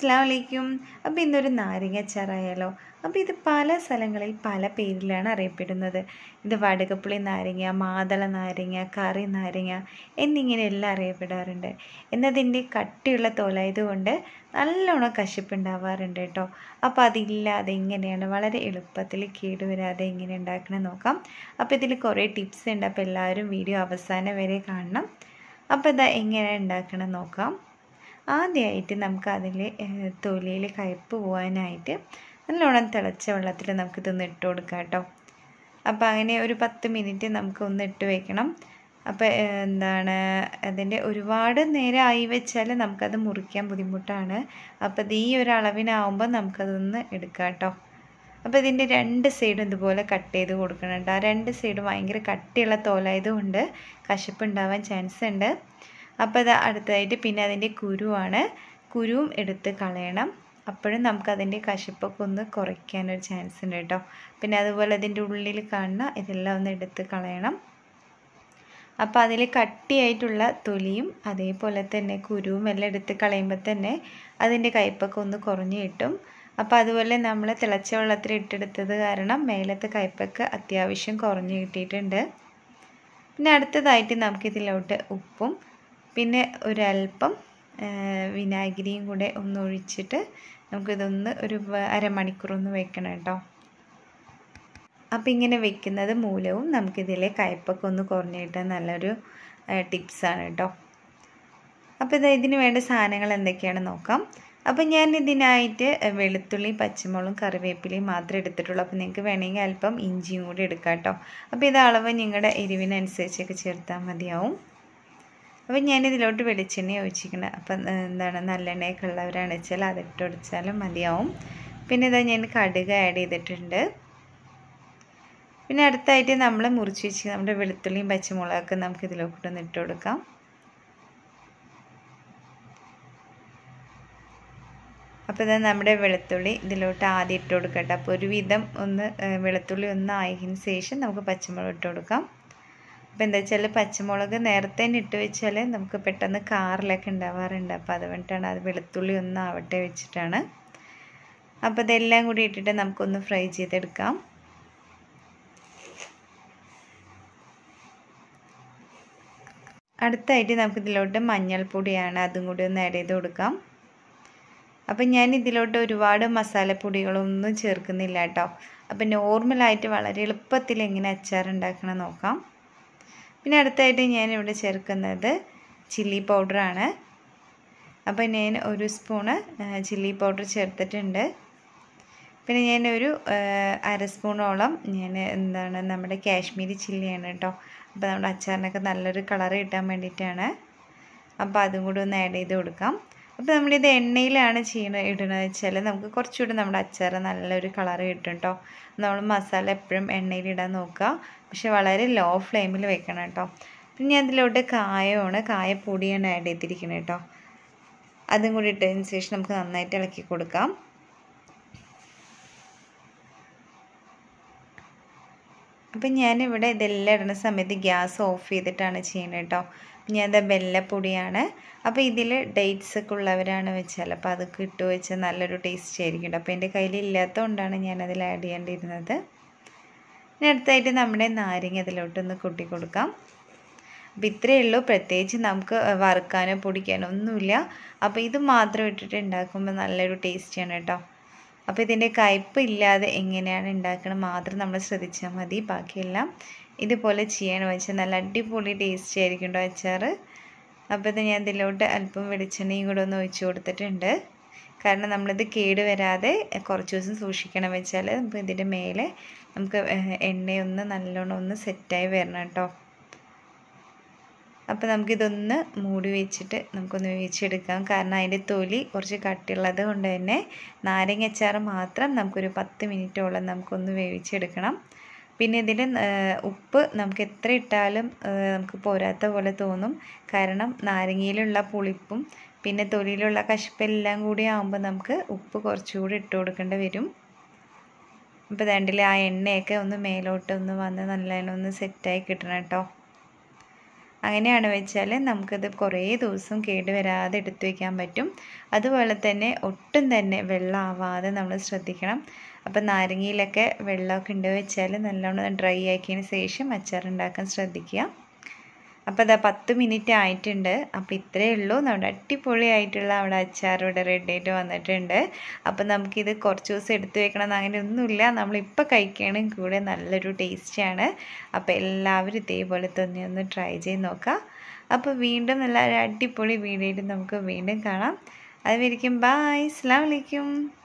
അസ്സലാമു അലൈക്കും. അപ്പോൾ ഇന്നൊരു നാരങ്ങ അച്ചാറായാലോ. അപ്പോൾ ഇത് പല സ്ഥലങ്ങളിൽ പല പേരിലാണ് അറിയപ്പെടുന്നത്. ഇത് വടകപ്പുളി നാരങ്ങ, മാതള നാരങ്ങ, കറി നാരങ്ങ എന്നിങ്ങനെയെല്ലാം അറിയപ്പെടാറുണ്ട്. എന്നതിൻ്റെ കട്ടിയുള്ള തോലായതുകൊണ്ട് നല്ലോണം കശിപ്പുണ്ടാവാറുണ്ട് കേട്ടോ. അപ്പോൾ അതില്ലാതെ എങ്ങനെയാണ് വളരെ എളുപ്പത്തിൽ കേടുവരാതെ എങ്ങനെ ഉണ്ടാക്കണം നോക്കാം. അപ്പോൾ ഇതിൽ കുറേ ടിപ്സ് ഉണ്ട്. അപ്പോൾ എല്ലാവരും വീഡിയോ അവസാനം വരെ കാണണം. അപ്പോൾ ഇതാ എങ്ങനെ ഉണ്ടാക്കണം നോക്കാം. ആദ്യമായിട്ട് നമുക്ക് അതിൽ തൊലിയിൽ കയ്പ്പ് പോകാനായിട്ട് നല്ലോണം തിളച്ച വെള്ളത്തിൽ നമുക്കിതൊന്ന് ഇട്ട് കൊടുക്കാം കേട്ടോ. അപ്പോൾ അങ്ങനെ ഒരു 10 മിനിറ്റ് നമുക്കൊന്ന് ഇട്ട് വയ്ക്കണം. അപ്പോൾ അതിൻ്റെ ഒരുപാട് നേരം ആയി വെച്ചാൽ നമുക്കത് മുറിക്കാൻ ബുദ്ധിമുട്ടാണ്. അപ്പോൾ ഇത് ഈ ഒരു അളവിനാവുമ്പോൾ നമുക്കതൊന്ന് എടുക്കാം കേട്ടോ. അപ്പോൾ ഇതിൻ്റെ 2 സൈഡും ഇതുപോലെ കട്ട് ചെയ്ത് കൊടുക്കണം കേട്ടോ. ആ 2 സൈഡും ഭയങ്കര കട്ടിയുള്ള തോലായതുകൊണ്ട് കശപ്പ് ഉണ്ടാവാൻ ചാൻസ് ഉണ്ട്. അപ്പോൾ അത് അടുത്തതായിട്ട് പിന്നെ അതിൻ്റെ കുരുവും എടുത്ത് കളയണം. അപ്പോഴും നമുക്കതിൻ്റെ കശപ്പൊക്കെ ഒന്ന് കുറയ്ക്കാനൊരു ചാൻസ് ഉണ്ട് കേട്ടോ. പിന്നെ അതുപോലെ അതിൻ്റെ ഉള്ളിൽ കാണുന്ന ഇതെല്ലാം ഒന്ന് എടുത്ത് കളയണം. അപ്പോൾ അതിൽ കട്ടിയായിട്ടുള്ള തൊലിയും അതേപോലെ തന്നെ കുരുവും എല്ലാം എടുത്ത് കളയുമ്പോൾ തന്നെ അതിൻ്റെ കയ്പ്പൊക്കെ ഒന്ന് കുറഞ്ഞ് കിട്ടും. അപ്പോൾ അതുപോലെ നമ്മൾ തിളച്ച വെള്ളത്തിൽ ഇട്ടെടുത്തത് കാരണം മേലത്തെ കയ്പ്പൊക്കെ അത്യാവശ്യം കുറഞ്ഞ് കിട്ടിയിട്ടുണ്ട്. പിന്നെ അടുത്തതായിട്ട് നമുക്കിതിലോട്ട് ഉപ്പും പിന്നെ ഒരല്പം വിനാഗിരിയും കൂടെ ഒന്ന് ഒഴിച്ചിട്ട് നമുക്കിതൊന്ന് ഒരു അരമണിക്കൂറൊന്ന് വെക്കണം കേട്ടോ. അപ്പോൾ ഇങ്ങനെ വെക്കുന്നത് മൂലവും നമുക്കിതിലെ കയ്പ്പൊക്കെ ഒന്ന് കുറഞ്ഞ് കിട്ടാൻ നല്ലൊരു ടിപ്സാണ് കേട്ടോ. അപ്പോൾ ഇതിന് വേണ്ട സാധനങ്ങൾ എന്തൊക്കെയാണെന്ന് നോക്കാം. അപ്പോൾ ഞാൻ ഇതിനായിട്ട് വെളുത്തുള്ളി, പച്ചമുളകും കറിവേപ്പിലയും മാത്രമേ എടുത്തിട്ടുള്ളൂ. അപ്പോൾ നിങ്ങൾക്ക് വേണമെങ്കിൽ അല്പം ഇഞ്ചിയും കൂടി എടുക്കാം കേട്ടോ. അപ്പോൾ ഇത് അളവ് നിങ്ങളുടെ എരിവിനനുസരിച്ചൊക്കെ ചേർത്താൽ മതിയാവും. അപ്പോൾ ഞാനിതിലോട്ട് വെളിച്ചെണ്ണ ഒഴിച്ചിരിക്കണം. അപ്പം നല്ലെണ്ണയൊക്കെ ഉള്ളവരാണ് വെച്ചാൽ അതിട്ട് ഒടിച്ചാലും മതിയാവും. പിന്നെ ഇതാ ഞാൻ കടുക് ആഡ് ചെയ്തിട്ടുണ്ട്. പിന്നെ അടുത്തായിട്ട് നമ്മൾ മുറിച്ച് വെച്ച് നമ്മുടെ വെളുത്തുള്ളിയും പച്ചമുളകൊക്കെ നമുക്ക് ഇതിലോട്ടൊന്ന് ഇട്ട് കൊടുക്കാം. അപ്പോൾ ഇതാ നമ്മുടെ വെളുത്തുള്ളി ഇതിലോട്ട് ആദ്യം ഇട്ട് കൊടുക്കട്ടെ. അപ്പോൾ ഒരുവിധം ഒന്ന് വെളുത്തുള്ളി ഒന്ന് ആയതിന് ശേഷം നമുക്ക് പച്ചമുളക് ഇട്ട് കൊടുക്കാം. അപ്പോൾ എന്താ വെച്ചാൽ പച്ചമുളക് നേരത്തെ തന്നെ ഇട്ട് വെച്ചാൽ നമുക്ക് പെട്ടെന്ന് കാറിലൊക്കെ ഉണ്ടാവാറുണ്ട്. അപ്പോൾ അതുകൊണ്ടാണ് അത് വെളുത്തുള്ളി ഒന്ന് ആവട്ടെ വെച്ചിട്ടാണ്. അപ്പോൾ ഇതെല്ലാം കൂടി ഇട്ടിട്ട് നമുക്കൊന്ന് ഫ്രൈ ചെയ്തെടുക്കാം. അടുത്തായിട്ട് നമുക്കിതിലോട്ട് മഞ്ഞൾപ്പൊടിയാണ്, അതും കൂടി ഒന്ന് ആഡ് ചെയ്ത് കൊടുക്കാം. അപ്പം ഞാൻ ഇതിലോട്ട് ഒരുപാട് മസാലപ്പൊടികളൊന്നും ചേർക്കുന്നില്ല കേട്ടോ. അപ്പം നോർമലായിട്ട് വളരെ എളുപ്പത്തിൽ എങ്ങനെ അച്ചാർ ഉണ്ടാക്കണം നോക്കാം. പിന്നെ അടുത്തായിട്ട് ഞാനിവിടെ ചേർക്കുന്നത് ചില്ലി പൗഡറാണ്. അപ്പോൾ ഞാൻ 1 സ്പൂണ് ചില്ലി പൗഡർ ചേർത്തിട്ടുണ്ട്. പിന്നെ ഞാനൊരു 1/2 സ്പൂണോളം നമ്മുടെ കാശ്മീരി ചില്ലിയാണ് കേട്ടോ. അപ്പോൾ നമ്മുടെ അച്ചാറിനൊക്കെ നല്ലൊരു കളർ കിട്ടാൻ വേണ്ടിയിട്ടാണ്. അപ്പോൾ അതും കൂടി ഒന്ന് ആഡ് ചെയ്ത് കൊടുക്കാം. അപ്പോൾ നമ്മളിത് എണ്ണയിലാണ് ഇടുന്നത് വെച്ചാൽ നമുക്ക് കുറച്ചുകൂടി നമ്മുടെ അച്ചാർ നല്ലൊരു കളർ കിട്ടും കേട്ടോ. നമ്മൾ മസാല എപ്പോഴും എണ്ണയിലിടാൻ നോക്കുക, പക്ഷെ വളരെ ലോ ഫ്ലെയിമിൽ വെക്കണം കേട്ടോ. പിന്നെ ഞാൻ അതിലോട്ട് കായപ്പൊടിയാണ് ആഡ് ചെയ്തിരിക്കുന്നത് കേട്ടോ. അതും കൂടി ഇട്ടതിന് ശേഷം നമുക്ക് നന്നായിട്ട് ഇളക്കി കൊടുക്കാം. അപ്പം ഞാനിവിടെ ഇതെല്ലാം ഇടുന്ന സമയത്ത് ഗ്യാസ് ഓഫ് ചെയ്തിട്ടാണ് ചെയ്യുന്നത് കേട്ടോ. ഞാനത് ബെല്ലപ്പൊടിയാണ്. അപ്പോൾ ഇതിൽ ഡേറ്റ്സ് ഒക്കെ ഉള്ളവരാണ് വെച്ചാൽ അപ്പോൾ അതൊക്കെ ഇട്ട് വെച്ചാൽ നല്ലൊരു ടേസ്റ്റ് ആയിരിക്കും കേട്ടോ. അപ്പോൾ എൻ്റെ കയ്യിൽ ഇല്ലാത്തതുകൊണ്ടാണ് ഞാനതിൽ ആഡ് ചെയ്യേണ്ടിയിരുന്നത്. പിന്നെ അടുത്തായിട്ട് നമ്മുടെ നാരങ്ങ അതിലോട്ടൊന്ന് കൊട്ടി കൊടുക്കാം. അപ്പോൾ ഇത്രയേ ഉള്ളൂ. പ്രത്യേകിച്ച് നമുക്ക് വറുക്കാനോ പൊടിക്കാനോ ഒന്നുമില്ല. അപ്പോൾ ഇത് മാത്രം ഇട്ടിട്ട് ഉണ്ടാക്കുമ്പോൾ നല്ലൊരു ടേസ്റ്റിയാണ് കേട്ടോ. അപ്പോൾ ഇതിൻ്റെ കയ്പ്പ് ഇല്ലാതെ എങ്ങനെയാണ് ഉണ്ടാക്കണം മാത്രം നമ്മൾ ശ്രദ്ധിച്ചാൽ മതി. ബാക്കിയെല്ലാം ഇതുപോലെ ചെയ്യണം വെച്ചാൽ നല്ല അടിപൊളി ടേസ്റ്റി ആയിരിക്കും കേട്ടോ അച്ചാർ. അപ്പോൾ ഇത് ഞാൻ ഇതിലോട്ട് അല്പം വെളിച്ചെണ്ണയും കൂടെ ഒന്ന് ഒഴിച്ച് കൊടുത്തിട്ടുണ്ട്. കാരണം നമ്മളിത് കേട് വരാതെ കുറച്ച് ദിവസം സൂക്ഷിക്കണം വെച്ചാൽ നമുക്ക് ഇതിൻ്റെ മേലെ നമുക്ക് എണ്ണയൊന്ന് നല്ലോണം ഒന്ന് സെറ്റായി വരണം കേട്ടോ. അപ്പോൾ നമുക്കിതൊന്ന് മൂടി വെച്ചിട്ട് നമുക്കൊന്ന് വേവിച്ചെടുക്കാം. കാരണം അതിൻ്റെ തൊലി കുറച്ച് കട്ടിയുള്ളത് കൊണ്ട് തന്നെ നാരങ്ങ അച്ചാർ മാത്രം നമുക്കൊരു 10 മിനിറ്റോളം നമുക്കൊന്ന് വേവിച്ചെടുക്കണം. പിന്നെ ഇതിൽ ഉപ്പ് നമുക്ക് എത്ര ഇട്ടാലും നമുക്ക് പോരാത്ത പോലെ തോന്നും. കാരണം നാരങ്ങയിലുള്ള പുളിപ്പും പിന്നെ തൊലിയിലുള്ള കശപ്പെല്ലാം കൂടി ആകുമ്പോൾ നമുക്ക് ഉപ്പ് കുറച്ചുകൂടി ഇട്ട് കൊടുക്കേണ്ടി വരും. അപ്പോൾ ആ എണ്ണയൊക്കെ ഒന്ന് മേലോട്ട് ഒന്ന് വന്ന് നല്ലോണം ഒന്ന് സെറ്റായി കിട്ടണം കേട്ടോ. അങ്ങനെയാണ് വെച്ചാൽ നമുക്കത് കുറേ ദിവസം കേടുവരാതെ എടുത്തു വയ്ക്കാൻ പറ്റും. അതുപോലെ തന്നെ ഒട്ടും തന്നെ വെള്ളമാവാതെ നമ്മൾ ശ്രദ്ധിക്കണം. അപ്പം നാരങ്ങയിലൊക്കെ വെള്ളമൊക്കെ ഉണ്ട് വെച്ചാൽ നല്ലോണം ഡ്രൈ ആക്കിയതിന് ശേഷം അച്ചാർ ഉണ്ടാക്കാൻ ശ്രദ്ധിക്കുക. അപ്പോൾ അതാ 10 മിനിറ്റ് ആയിട്ടുണ്ട്. അപ്പോൾ ഇത്രയേ ഉള്ളൂ. നമ്മുടെ അടിപൊളിയായിട്ടുള്ള അവിടെ അച്ചാർ ഇവിടെ റെഡി ആയിട്ട് വന്നിട്ടുണ്ട്. അപ്പോൾ നമുക്കിത് കുറച്ച് ദിവസം എടുത്തു വെക്കണം അങ്ങനെയൊന്നുമില്ല. നമ്മളിപ്പോൾ കഴിക്കുകയാണെങ്കിൽ കൂടെ നല്ലൊരു ടേസ്റ്റിയാണ്. അപ്പോൾ എല്ലാവരും ഇതേപോലെ തന്നെ ഒന്ന് ട്രൈ ചെയ്ത് നോക്കാം. അപ്പോൾ വീണ്ടും നല്ല അടിപൊളി വീഡിയോയിൽ നമുക്ക് വീണ്ടും കാണാം. അതുവരെയ്ക്കും ബൈ. അസ്സലാമു അലൈക്കും.